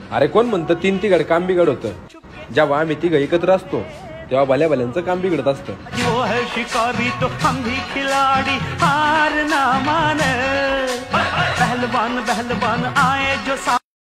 अरे कोण म्हणतं तीन तिघड काम बिघड होतं. जेव्हा आम्ही तिघ एकत्र असतो तेव्हा भल्या भल्यांचं काम बिघडत असतं. वो है शिकारी तो हम भी खिलाड़ी हार ना मान. पहलवान पहलवान आए जो